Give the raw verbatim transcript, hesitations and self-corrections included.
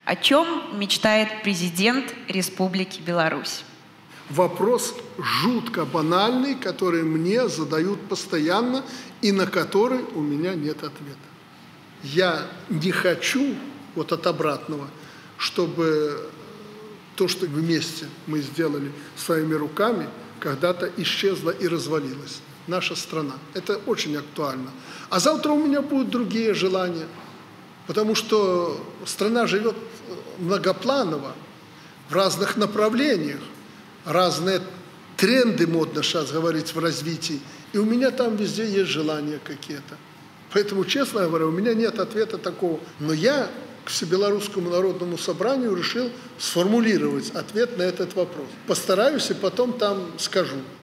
О чем мечтает президент Республики Беларусь? Вопрос жутко банальный, который мне задают постоянно и на который у меня нет ответа. Я не хочу, вот от обратного, чтобы то, что вместе мы сделали своими руками, когда-то исчезло и развалилось. Наша страна. Это очень актуально. А завтра у меня будут другие желания, потому что страна живет многопланово, в разных направлениях, разные тренды, модно сейчас говорить, в развитии, и у меня там везде есть желания какие-то. Поэтому, честно говоря, у меня нет ответа такого. Но я к Всебелорусскому народному собранию решил сформулировать ответ на этот вопрос. Постараюсь и потом там скажу.